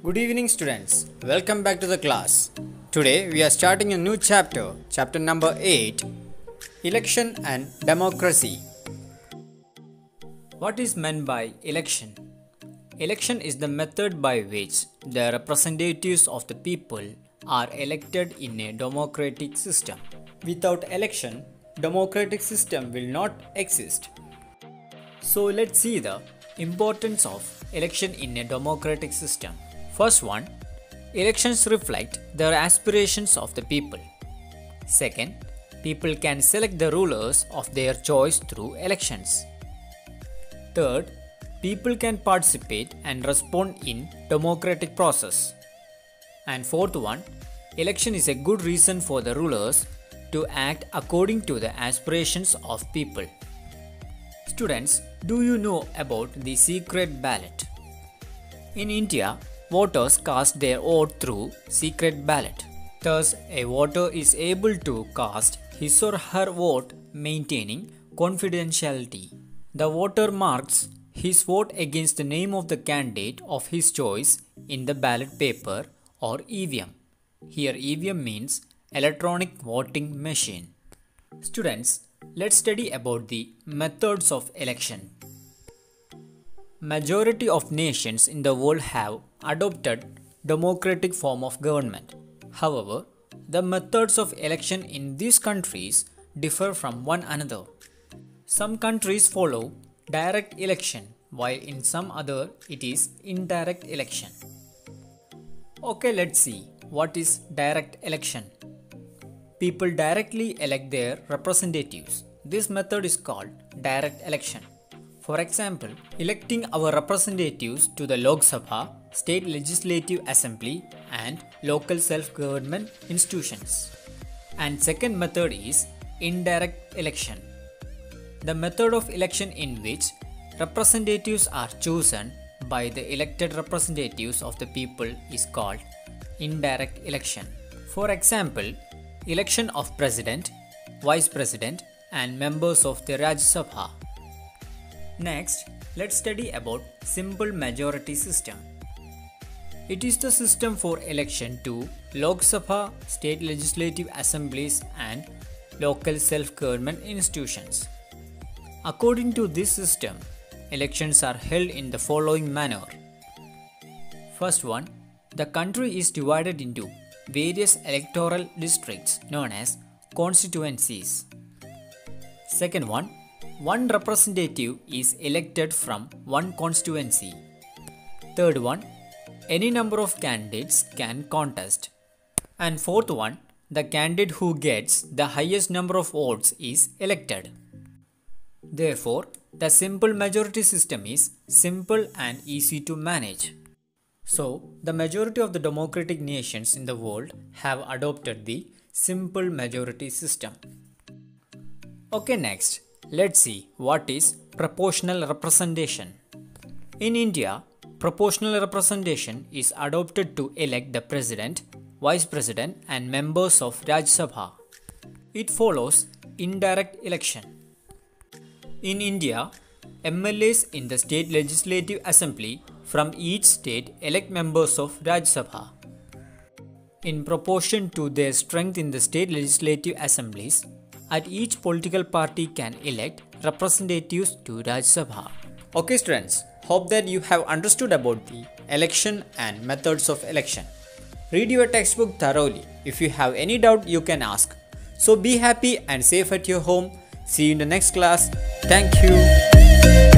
Good evening students, welcome back to the class. Today we are starting a new chapter, chapter number 8, Election and Democracy. What is meant by election? Election is the method by which the representatives of the people are elected in a democratic system. Without election, democratic system will not exist. So let's see the importance of election in a democratic system. First one, elections reflect the aspirations of the people. Second, people can select the rulers of their choice through elections. Third, people can participate and respond in democratic process. And fourth one, election is a good reason for the rulers to act according to the aspirations of people. Students, do you know about the secret ballot? In India, voters cast their vote through secret ballot. Thus, a voter is able to cast his or her vote maintaining confidentiality. The voter marks his vote against the name of the candidate of his choice in the ballot paper or EVM. Here EVM means electronic voting machine. Students, let's study about the methods of election. Majority of nations in the world have adopted democratic form of government. However, the methods of election in these countries differ from one another. Some countries follow direct election, while in some other it is indirect election. Okay, let's see what is direct election. People directly elect their representatives. This method is called direct election. For example, electing our representatives to the Lok Sabha, State Legislative Assembly and local self-government institutions. And second method is indirect election. The method of election in which representatives are chosen by the elected representatives of the people is called indirect election. For example, election of President, Vice President and members of the Rajya Sabha. Next, let's study about simple majority system. It is the system for election to Lok Sabha, state legislative assemblies and local self-government institutions. According to this system, elections are held in the following manner. First one, the country is divided into various electoral districts known as constituencies. Second one representative is elected from one constituency. Third one, any number of candidates can contest. And fourth one, the candidate who gets the highest number of votes is elected. Therefore, the simple majority system is simple and easy to manage. So, the majority of the democratic nations in the world have adopted the simple majority system. Okay, next, let's see what is proportional representation. In India, proportional representation is adopted to elect the President, Vice President and members of Rajya Sabha. It follows indirect election. In India, MLAs in the State Legislative Assembly from each state elect members of Rajya Sabha. In proportion to their strength in the state legislative assemblies, at each political party can elect representatives to Rajya Sabha. Okay students, hope that you have understood about the election and methods of election. Read your textbook thoroughly. If you have any doubt, you can ask. So be happy and safe at your home. See you in the next class. Thank you.